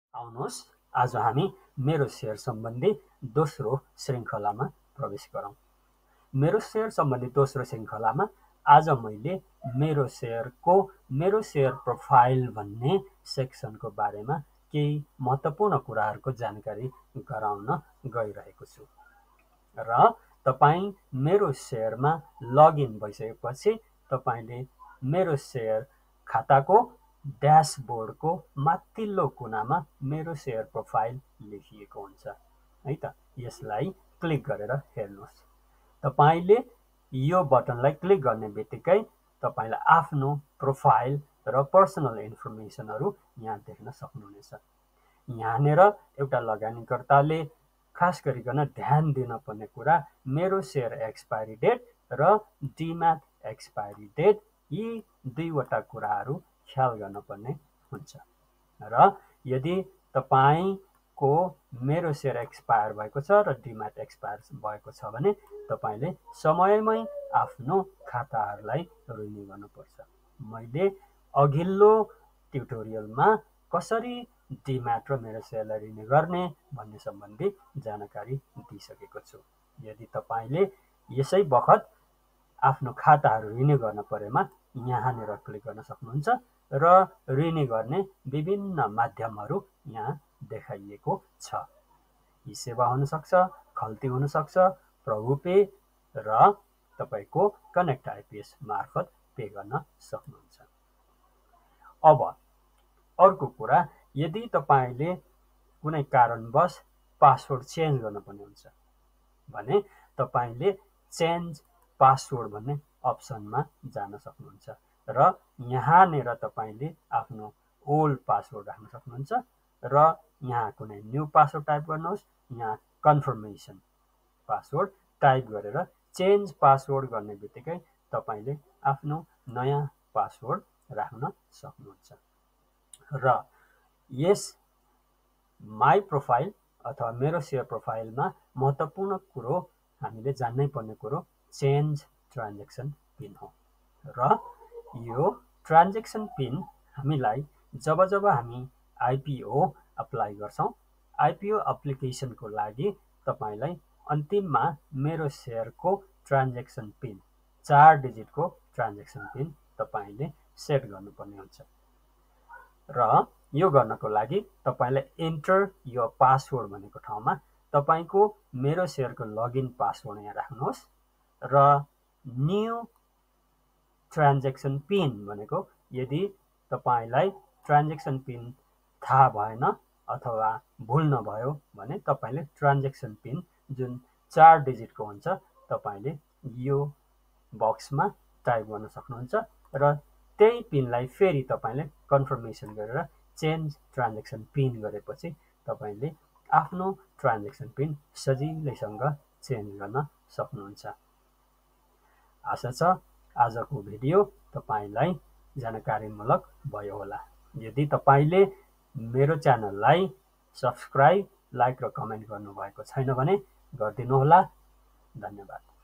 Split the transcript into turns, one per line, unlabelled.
आउनुहोस् आज हामी मेरो सेयर सम्बन्धी दोस्रो श्रृङ्खलामा प्रवेश गरौँ। मेरो सेयर सम्बन्धी दोस्रो श्रृङ्खलामा आज मैले मेरो सेयर प्रोफाइल भन्ने सेक्सनको बारेमा केही महत्त्वपूर्ण कुराहरूको जानकारी गराउन गइरहेको छु र तपाईँ मेरो सेयरमा लगइन भइसकेपछि तपाईले मेरो सेयर खाताको ड्यासबोर्डको माथिल्लो कुनामा मेरो सेयर प्रोफाइल लेखिएको हुन्छ है त। यसलाई क्लिक गरेर हेर्नुहोस्। तपाईले यो बटनलाई क्लिक गर्ने बित्तिकै तपाईलाई आफ्नो प्रोफाइल र पर्सनल इन्फर्मेसनहरू यहाँ देख्न सक्नुहुनेछ। यहाँनिर एउटा लगानीकर्ताले खास गरिकन ध्यान दिन पर्ने कुरा मेरो सेयर एक्सपायरी डेट र डिम्याट एक्सपायरी डेट यी दुईवटा कुराहरू ख्याल गर्नुपर्ने हुन्छ र यदि तपाईको मेरो सेयर एक्सपायर भएको छ र डिम्याट एक्सपायर भएको छ भने तपाईले समयमै आफ्नो खाताहरूलाई रिन्यु गर्नुपर्छ। मैले अघिल्लो ट्युटोरियलमा कसरी डिम्याट र मेरो सेयरलाई रिन्यु गर्ने भन्ने सम्बन्धी जानकारी दिइसकेको छु। यदि तपाईले यसै बखत आफ्नो खाताहरू रिन्यु गर्न परेमा यहाँनिर क्लिक गर्न सक्नुहुन्छ र रिन्यु गर्ने विभिन्न माध्यमहरू यहाँ देखाइएको छ। यी सेवा हुन सक्छ, खल्ती हुन सक्छ, प्रभु पे र तपाईको कनेक्ट आइपिएस मार्फत पे गर्न सक्नुहुन्छ। अब अर्को कुरा, यदि तपाईले कुनै कारणवश पासवर्ड चेन्ज गर्नुपर्ने हुन्छ भने तपाईले चेन्ज पासवर्ड भन्ने अप्सनमा जान सक्नुहुन्छ र यहाँनिर तपाईले आफ्नो ओल्ड पासवर्ड राख्न सक्नुहुन्छ र यहाँ कुनै न्यू पासवर्ड टाइप गर्नुहोस्। यहाँ कन्फर्मेसन पासवर्ड टाइप गरेर चेन्ज पासवर्ड गर्ने बित्तिकै तपाईले आफ्नो नयाँ पासवर्ड राख्न सक्नुहुन्छ र यस माई प्रोफाइल अथवा मेरो सेयर प्रोफाइलमा महत्त्वपूर्ण कुरो हामीले जान्नै पर्ने कुरो चेन्ज ट्रान्जेक्सन पिन हो र यो ट्रान्जेक्सन पिन हामीलाई जब हामी आइपिओ अप्लाई गर्छौँ, आइपिओ एप्लिकेसनको लागि तपाईलाई अन्तिममा मेरो सेयरको ट्रान्जेक्सन पिन 4 डिजिटको ट्रान्जेक्सन पिन तपाईले सेट गर्नुपर्ने हुन्छ र यो गर्नको लागि तपाईले एन्टर यो पासवर्ड भनेको ठाउँमा तपाईको मेरो सेयरको लगइन पासवर्ड यहाँ राख्नुहोस् र न्यू ट्रान्जेक्सन पिन भनेको यदि तपाईलाई ट्रान्जेक्सन पिन थाहा भएन अथवा भुल्न भयो भने तपाईले ट्रान्जेक्सन पिन जुन 4 डिजिटको हुन्छ तपाईले यो बक्समा टाइप गर्न सक्नुहुन्छ र त्यही पिनलाई फेरि तपाईले कन्फर्मेसन गरेर चेन्ज ट्रान्जेक्सन पिन गरेपछि तपाईले आफ्नो ट्रान्जेक्सन पिन सजिलैसँग चेन्ज गर्न सक्नुहुन्छ। आशा छ आजको भिडियो तपाईलाई जानकारीमूलक भयो होला। यदि तपाईले मेरो च्यानललाई सब्स्क्राइब, लाइक र कमेन्ट गर्नुभएको छैन भने गरिदिनुहोला। धन्यवाद।